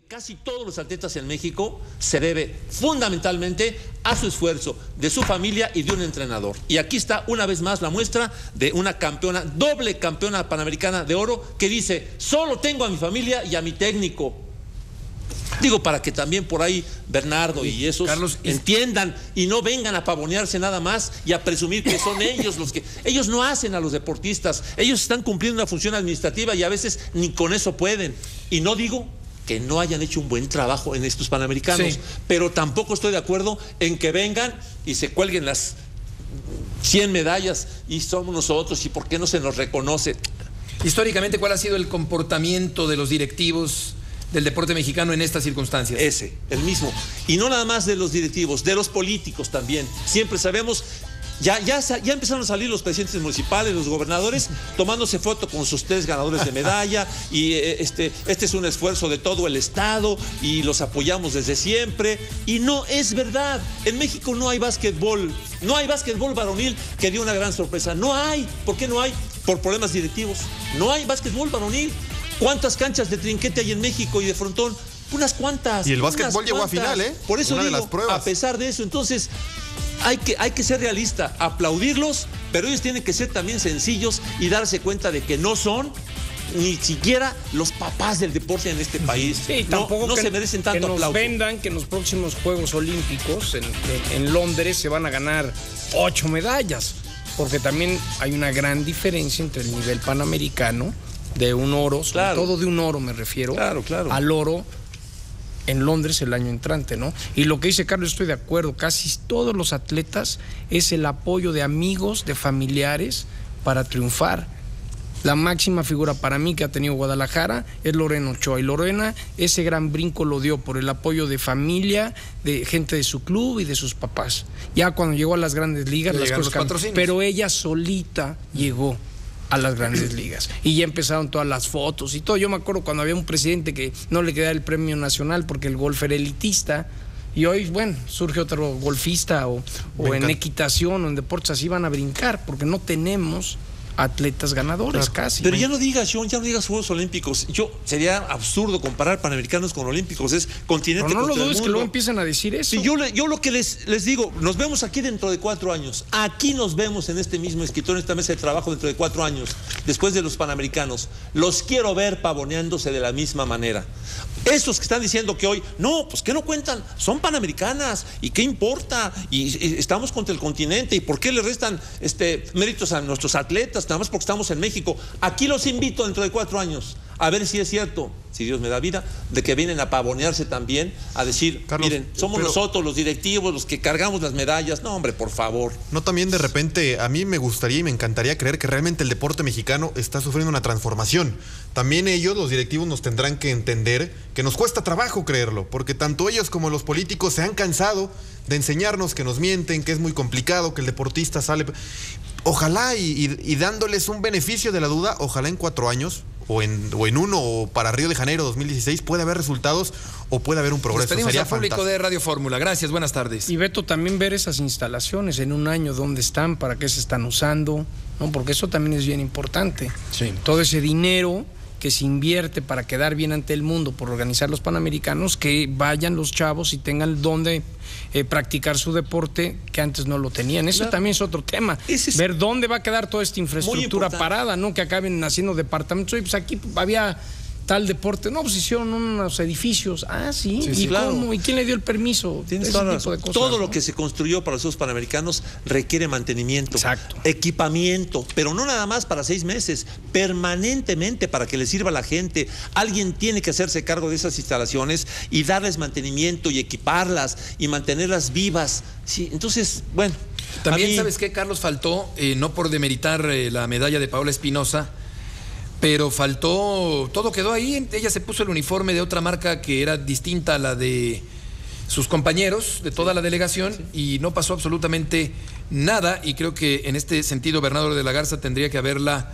Casi todos los atletas en México se debe fundamentalmente a su esfuerzo, de su familia y de un entrenador. Y aquí está una vez más la muestra de una campeona, doble campeona panamericana de oro, que dice: solo tengo a mi familia y a mi técnico. Digo, para que también por ahí Bernardo y esos Carlos entiendan y no vengan a pavonearse nada más y a presumir que son ellos los que... Ellos no hacen a los deportistas, ellos están cumpliendo una función administrativa y a veces ni con eso pueden. Y no digo que no hayan hecho un buen trabajo en estos Panamericanos, sí, pero tampoco estoy de acuerdo en que vengan y se cuelguen las 100 medallas y somos nosotros y por qué no se nos reconoce. Históricamente, ¿cuál ha sido el comportamiento de los directivos del deporte mexicano en estas circunstancias? Ese, el mismo. Y no nada más de los directivos, de los políticos también. Siempre sabemos... Ya empezaron a salir los presidentes municipales, los gobernadores, tomándose foto con sus 3 ganadores de medalla, y este es un esfuerzo de todo el Estado, y los apoyamos desde siempre, y no es verdad. En México no hay básquetbol, varonil, que dio una gran sorpresa. No hay. ¿Por qué no hay? Por problemas directivos. No hay básquetbol varonil. ¿Cuántas canchas de trinquete hay en México y de frontón? Unas cuantas. Y el básquetbol llegó a final, ¿eh? Por eso digo, de las pruebas. A pesar de eso, entonces... Hay que ser realista, aplaudirlos, pero ellos tienen que ser también sencillos y darse cuenta de que no son ni siquiera los papás del deporte en este país. Sí, tampoco no se merecen tanto aplauso. Que nos vendan que en los próximos Juegos Olímpicos en Londres se van a ganar 8 medallas, porque también hay una gran diferencia entre el nivel panamericano de un oro, sobre todo de un oro me refiero, al oro en Londres el año entrante, ¿no? Y lo que dice Carlos, estoy de acuerdo, casi todos los atletas es el apoyo de amigos, de familiares para triunfar. La máxima figura para mí que ha tenido Guadalajara es Lorena Ochoa, y Lorena ese gran brinco lo dio por el apoyo de familia, de gente de su club y de sus papás. Ya cuando llegó a las grandes ligas, las cosas cambiaron, pero ella solita llegó a las grandes ligas y ya empezaron todas las fotos y todo. Yo me acuerdo cuando había un presidente que no le quedaba el premio nacional porque el golf era elitista, y hoy, bueno, surge otro golfista o en equitación o en deportes así van a brincar porque no tenemos atletas ganadores casi. Pero ya no digas, John, ya no digas Juegos Olímpicos. Sería absurdo comparar Panamericanos con Olímpicos, es continente contra el mundo. No lo dudes que luego empiezan a decir eso. Sí, yo lo que les digo, nos vemos aquí dentro de 4 años. Aquí nos vemos en este mismo escritorio, en esta mesa de trabajo dentro de 4 años, después de los Panamericanos. Los quiero ver pavoneándose de la misma manera. Esos que están diciendo que hoy, no, pues que no cuentan, son Panamericanas, y qué importa, y estamos contra el continente, y por qué le restan méritos a nuestros atletas, nada más porque estamos en México. Aquí los invito dentro de 4 años a ver si es cierto, si Dios me da vida, de que vienen a pavonearse también, a decir, Carlos, miren, somos nosotros los directivos los que cargamos las medallas. No, hombre, por favor. No, también de repente a mí me gustaría y me encantaría creer que realmente el deporte mexicano está sufriendo una transformación. También ellos, los directivos, nos tendrán que entender que nos cuesta trabajo creerlo, porque tanto ellos como los políticos se han cansado de enseñarnos que nos mienten, que es muy complicado, que el deportista sale... Ojalá y dándoles un beneficio de la duda, ojalá en 4 años o en uno, o para Río de Janeiro 2016 puede haber resultados o puede haber un progreso. Despedimos al público de Radio Fórmula. Gracias, buenas tardes. Y Beto, también ver esas instalaciones en un año, dónde están, para qué se están usando, ¿no? Porque eso también es bien importante. Sí. Todo ese dinero que se invierte para quedar bien ante el mundo por organizar los Panamericanos, que vayan los chavos y tengan donde practicar su deporte, que antes no lo tenían. Eso también es otro tema. Ver dónde va a quedar toda esta infraestructura parada, ¿no? Que acaben haciendo departamentos. Oye, pues aquí había tal deporte, no, pues hicieron unos edificios. Ah, sí, ¿y cómo? ¿Y quién le dio el permiso? Tienes toda la razón. Todo lo que se construyó para los Juegos Panamericanos requiere mantenimiento, equipamiento, pero no nada más para 6 meses, permanentemente, para que le sirva a la gente. Alguien tiene que hacerse cargo de esas instalaciones y darles mantenimiento y equiparlas y mantenerlas vivas. Sí, entonces, bueno. También, ¿sabes qué, Carlos? Faltó, no por demeritar la medalla de Paola Espinosa, pero faltó, todo quedó ahí. Ella se puso el uniforme de otra marca que era distinta a la de sus compañeros, de toda la delegación, y no pasó absolutamente nada. Y creo que en este sentido Bernardo de la Garza tendría que haberla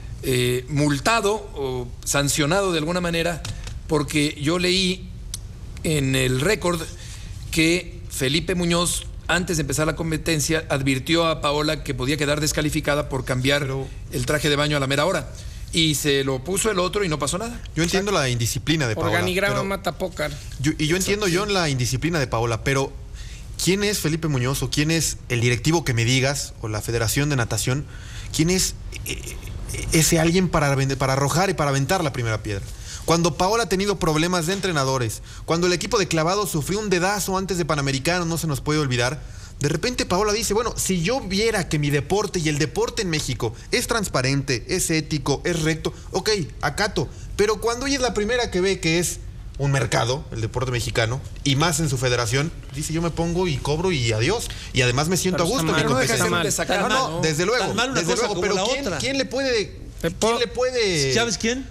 multado o sancionado de alguna manera, porque yo leí en el récord que Felipe Muñoz, antes de empezar la competencia, advirtió a Paola que podía quedar descalificada por cambiar el traje de baño a la mera hora. y se lo puso el otro y no pasó nada. Yo entiendo la indisciplina de Paola. Organigrama pero mata pócar. yo entiendo yo la indisciplina de Paola, pero ¿quién es Felipe Muñoz o quién es el directivo que me digas o la Federación de Natación? ¿Quién es ese alguien para arrojar y para aventar la primera piedra? Cuando Paola ha tenido problemas de entrenadores, cuando el equipo de clavados sufrió un dedazo antes de Panamericano, no se nos puede olvidar, de repente Paola dice, bueno, si yo viera que mi deporte y el deporte en México es transparente, es ético, es recto, ok, acato, pero cuando ella es la primera que ve que es un mercado, el deporte mexicano, y más en su federación, dice, yo me pongo y cobro y adiós, y además me siento a gusto en mi competencia. No, desde luego, pero ¿quién le puede... ¿Sabes quién?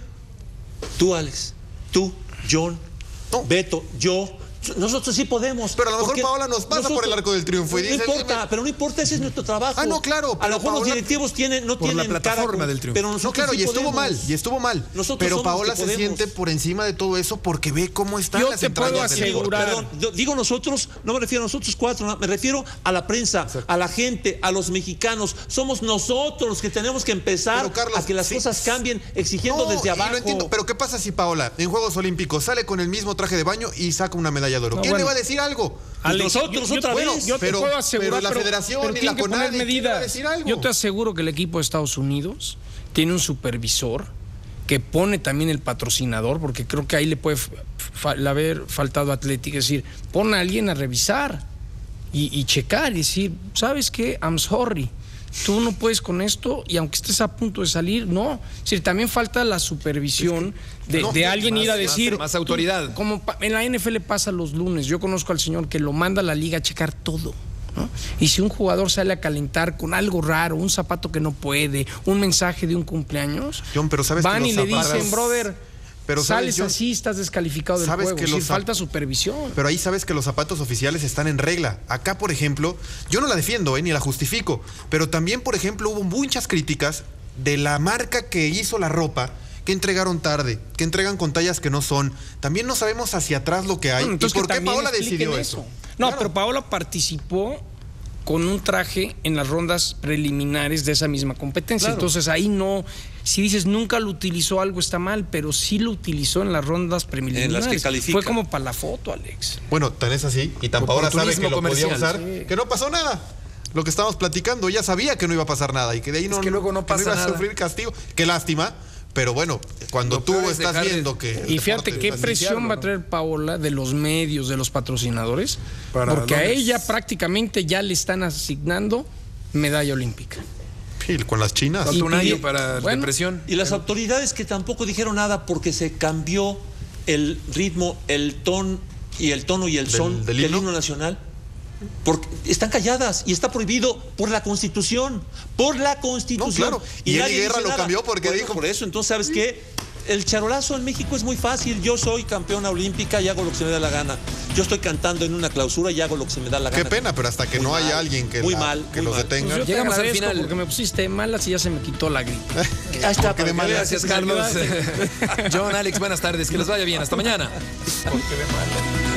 Tú, Alex, tú, John, Beto, yo... Nosotros sí podemos. Pero a lo mejor Paola nos pasa por el arco del triunfo y dice... No importa, pero no importa, ese es nuestro trabajo. Ah, no, claro. A lo mejor los directivos no tienen la plataforma del triunfo. Pero nosotros no, claro, sí y estuvo mal. Pero Paola se siente por encima de todo eso porque ve cómo están las entrañas del deporte. Perdón, digo nosotros, no me refiero a nosotros cuatro, me refiero a la prensa, exacto, a la gente, a los mexicanos. Somos nosotros los que tenemos que empezar, Carlos, a que las cosas cambien, exigiendo desde abajo. Lo entiendo, pero ¿qué pasa si Paola en Juegos Olímpicos sale con el mismo traje de baño y saca una medalla de oro? ¿Quién le va a decir algo? Alex, nosotros otra vez. Yo te puedo asegurar, pero la federación y la CONADE, ¿quién le va a decir algo? Yo te aseguro que el equipo de Estados Unidos tiene un supervisor que pone también el patrocinador, porque creo que ahí le puede haber faltado Atlético, es decir, pon a alguien a revisar y checar y decir, ¿sabes qué? I'm sorry. Tú no puedes con esto y aunque estés a punto de salir, no. Es decir, también falta la supervisión de alguien ir a decir... Más autoridad. Como en la NFL pasa los lunes. Yo conozco al señor que lo manda a la liga a checar todo, ¿no? Y si un jugador sale a calentar con algo raro, un zapato que no puede, un mensaje de un cumpleaños, John, pero sabes van que y le dicen, brother... Pero sales así, estás descalificado del juego. Que falta supervisión. Pero ahí sabes que los zapatos oficiales están en regla. Acá, por ejemplo, yo no la defiendo, ni la justifico. Pero también, por ejemplo, hubo muchas críticas de la marca que hizo la ropa, que entregaron tarde, que entregan con tallas que no son. También no sabemos hacia atrás lo que hay. ¿Y por qué Paola decidió eso? No, claro. Pero Paola participó con un traje en las rondas preliminares de esa misma competencia. Claro. Entonces ahí no... Si dices nunca lo utilizó, algo está mal, pero sí lo utilizó en las rondas preliminares. En las que califica. Fue como para la foto, Alex. Bueno, tan es así, y tan Paola sabe que lo podía usar, que no pasó nada. Lo que estábamos platicando, ella sabía que no iba a pasar nada y que de ahí que luego no pasa que no iba nada. A sufrir castigo. Qué lástima. Pero bueno, cuando tú estás viendo que... Y fíjate qué presión va a traer Paola de los medios, de los patrocinadores, porque a ella prácticamente ya le están asignando medalla olímpica. Sí, con las chinas. Un año para depresión. Y las autoridades que tampoco dijeron nada porque se cambió el ritmo, el tono y el son del himno nacional. Porque están calladas y está prohibido por la Constitución. Por la Constitución. No, claro. Y Eli Guerra lo cambió porque dijo. Por eso, entonces, ¿sabes qué? El charolazo en México es muy fácil. Yo soy campeona olímpica y hago lo que se me da la gana. Yo estoy cantando en una clausura y hago lo que se me da la gana. Qué pena, pero hasta que no haya alguien que los detenga. Pues llegamos al final porque me pusiste malas y ya se me quitó la gripe. Ahí está. Gracias, Carlos. John, Alex, buenas tardes. Que les vaya bien. Hasta mañana. Porque de malas.